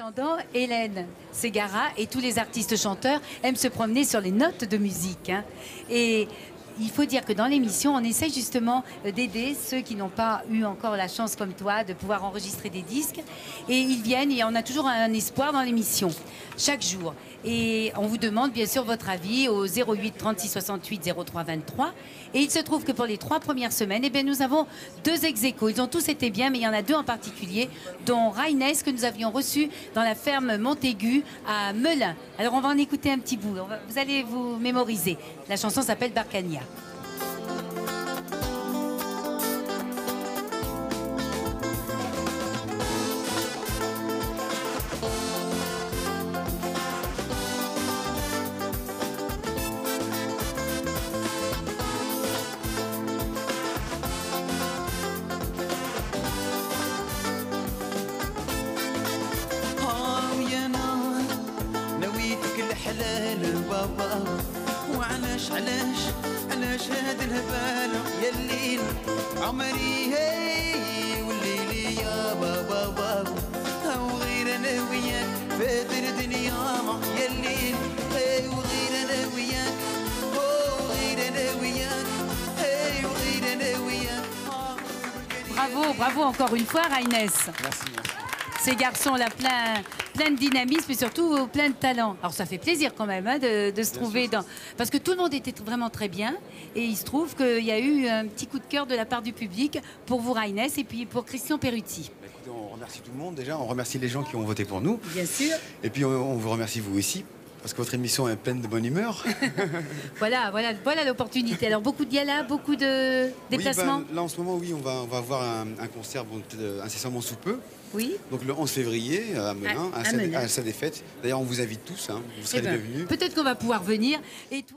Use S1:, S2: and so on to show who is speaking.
S1: attendant, Hélène Ségara et tous les artistes chanteurs aiment se promener sur les notes de musique, hein. Et il faut dire que dans l'émission, on essaie justement d'aider ceux qui n'ont pas eu encore la chance comme toi de pouvoir enregistrer des disques. Et ils viennent et on a toujours un espoir dans l'émission, chaque jour. Et on vous demande bien sûr votre avis au 08 36 68 03 23. Et il se trouve que pour les 3 premières semaines, eh bien, nous avons 2 ex-aequo. Ils ont tous été bien, mais il y en a 2 en particulier, dont Raïnes, que nous avions reçu dans la ferme Montaigu à Melun. Alors on va en écouter un petit bout. Vous allez vous mémoriser. La chanson s'appelle Barcania.
S2: حلال بابا وعلاش علاش هاد الهبال يا الليل عمري هي والليل يا بابا بابا وغير انا وياك فاتر دنيا يا الليل وغير انا وياك وغير انا وياك وغير انا وياك.
S1: Bravo, bravo encore une fois, Raïnes.
S3: Merci.
S1: Ces garçons-là, plein de dynamisme et surtout plein de talent. Alors ça fait plaisir quand même, hein, de se trouver dans... Parce que tout le monde était vraiment très bien. Et il se trouve qu'il y a eu un petit coup de cœur de la part du public pour vous, Raïnes, et puis pour Christian Perruti.
S3: Écoutez, on remercie tout le monde déjà. On remercie les gens qui ont voté pour nous.
S1: Bien sûr.
S3: Et puis on vous remercie vous aussi. Parce que votre émission est pleine de bonne humeur.
S1: Voilà l'opportunité. Alors beaucoup de galas, beaucoup de déplacements.
S3: Oui, là en ce moment, oui, on va avoir un concert incessamment sous peu.
S1: Oui.
S3: Donc le 11 février à Melun, à sa défaite. D'ailleurs, on vous invite tous, hein, vous serez les bienvenus.
S1: Peut-être qu'on va pouvoir venir. Et